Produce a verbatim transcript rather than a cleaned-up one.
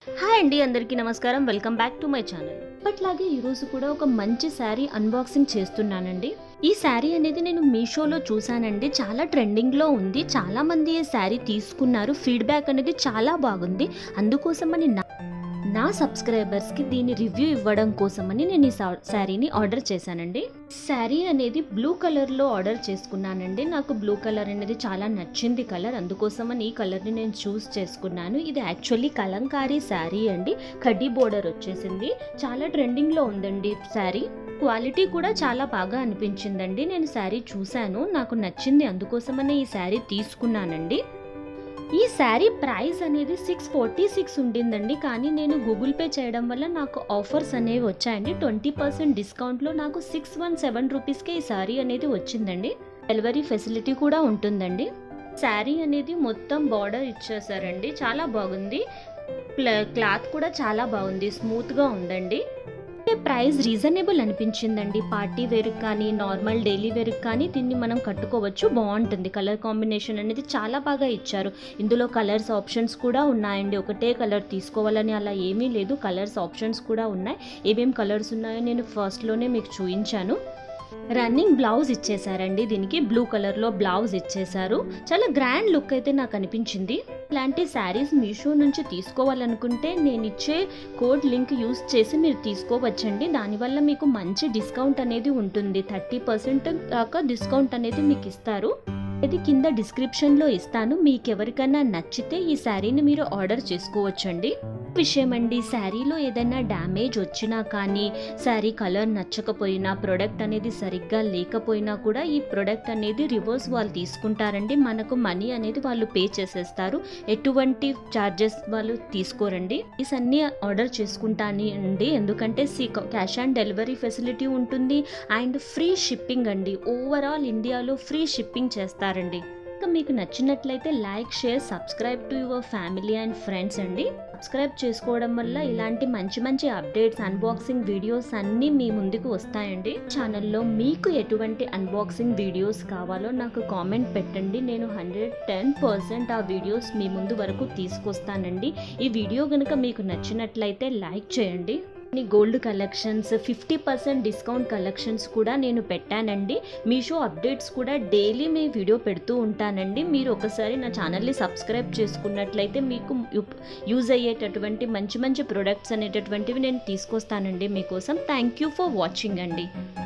Hi అండి, అందరికీ నమస్కారం. Welcome back to my channel. ఇప్పట్లాగే ఈరోజు కూడా ఒక మంచి శారీ అన్బాక్సింగ్ చేస్తున్నానండి. ఈ శారీ అనేది నేను మీషోలో చూసానండి. చాలా ట్రెండింగ్లో ఉంది. చాలా మంది ఈ శారీ తీసుకున్నారు. ఫీడ్బ్యాక్ అనేది చాలా బాగుంది. అందుకోసమని నా నా సబ్స్క్రైబర్స్కి దీని రివ్యూ ఇవ్వడం కోసమని నేను ఈ శారీని ఆర్డర్ చేశానండి. శారీ అనేది బ్లూ కలర్లో ఆర్డర్ చేసుకున్నానండి. నాకు బ్లూ కలర్ అనేది చాలా నచ్చింది కలర్. అందుకోసమని ఈ కలర్ని నేను చూస్ చేసుకున్నాను. ఇది యాక్చువల్లీ కలంకారీ శారీ అండి. కడ్డీ బోర్డర్ వచ్చేసింది. చాలా ట్రెండింగ్లో ఉందండి శారీ. క్వాలిటీ కూడా చాలా బాగా అనిపించిందండి. నేను శారీ చూశాను, నాకు నచ్చింది. అందుకోసమనే ఈ శారీ తీసుకున్నానండి. ఈ శారీ ప్రైస్ అనేది సిక్స్ ఫార్టీ సిక్స్ ఉండిందండి. కానీ నేను గూగుల్ పే చేయడం వల్ల నాకు ఆఫర్స్ అనేవి వచ్చాయండి. ట్వంటీ పర్సెంట్ డిస్కౌంట్లో నాకు సిక్స్ వన్ సెవెన్ రూపీస్కే ఈ శారీ అనేది వచ్చిందండి. డెలివరీ ఫెసిలిటీ కూడా ఉంటుందండి. శారీ అనేది మొత్తం బార్డర్ ఇచ్చేసారండి. చాలా బాగుంది. క్లాత్ కూడా చాలా బాగుంది, స్మూత్గా ఉందండి. ప్రైస్ రీజనబుల్ అనిపించిందండి. పార్టీ వేర్ కానీ నార్మల్ డైలీ వేర్ కానీ దీన్ని మనం కట్టుకోవచ్చు. బాగుంటుంది. కలర్ కాంబినేషన్ అనేది చాలా బాగా ఇచ్చారు. ఇందులో కలర్స్ ఆప్షన్స్ కూడా ఉన్నాయండి. ఒకటే కలర్ తీసుకోవాలని అలా ఏమీ లేదు. కలర్స్ ఆప్షన్స్ కూడా ఉన్నాయి. ఏమేమి కలర్స్ ఉన్నాయో నేను ఫస్ట్లోనే మీకు చూపించాను. రన్నింగ్ బ్లౌజ్ ఇచ్చేసారండి. దీనికి బ్లూ కలర్లో బ్లౌజ్ ఇచ్చేసారు. చాలా గ్రాండ్ లుక్ అయితే నాకు అనిపించింది. ఇలాంటి శారీస్ మీషో నుంచి తీసుకోవాలనుకుంటే నేను ఇచ్చే కోడ్ లింక్ యూస్ చేసి మీరు తీసుకోవచ్చండి. దానివల్ల మీకు మంచి డిస్కౌంట్ అనేది ఉంటుంది. థర్టీ పర్సెంట్ దాకా డిస్కౌంట్ అనేది మీకు ఇస్తారు. ఇది కింద డిస్క్రిప్షన్లో ఇస్తాను. మీకు ఎవరికైనా నచ్చితే ఈ శారీని మీరు ఆర్డర్ చేసుకోవచ్చండి. విషయం అండి, శారీలో ఏదైనా డ్యామేజ్ వచ్చినా కానీ, శారీ కలర్ నచ్చకపోయినా, ప్రోడక్ట్ అనేది సరిగ్గా లేకపోయినా కూడా ఈ ప్రోడక్ట్ అనేది రివర్స్ వాళ్ళు తీసుకుంటారండి. మనకు మనీ అనేది వాళ్ళు పే చేసేస్తారు. ఎటువంటి ఛార్జెస్ వాళ్ళు తీసుకోరండి. ఈ అన్నీ ఆర్డర్ చేసుకుంటాను అండి. ఎందుకంటే సి క్యాష్ ఆన్ డెలివరీ ఫెసిలిటీ ఉంటుంది అండ్ ఫ్రీ షిప్పింగ్ అండి. ఓవరాల్ ఇండియాలో ఫ్రీ షిప్పింగ్ చేస్తారండి. మీకు నచ్చినట్లయితే like, share, subscribe to your family and friends అండి. సబ్స్క్రైబ్ చేసుకోవడం వల్ల ఇలాంటి మంచి మంచి అప్డేట్స్, అన్బాక్సింగ్ వీడియోస్ అన్నీ మీ ముందుకు వస్తాయండి. ఛానల్లో మీకు ఎటువంటి అన్బాక్సింగ్ వీడియోస్ కావాలో నాకు కామెంట్ పెట్టండి. నేను హండ్రెడ్ టెన్ పర్సెంట్ ఆ వీడియోస్ మీ ముందు వరకు తీసుకొస్తానండి. ఈ వీడియో కనుక మీకు నచ్చినట్లయితే లైక్ చేయండి. Gold collections, fifty percent discount collections కూడా నేను పెట్టానండి. మీషో అప్డేట్స్ కూడా డైలీ మీ వీడియో పెడుతూ ఉంటానండి. మీరు ఒకసారి నా ఛానల్ని సబ్స్క్రైబ్ చేసుకున్నట్లయితే మీకు యూజ్ అయ్యేటటువంటి మంచి మంచి ప్రొడక్ట్స్ అనేటటువంటివి నేను తీసుకొస్తానండి మీకోసం. థ్యాంక్ యూ ఫర్ వాచింగ్ అండి.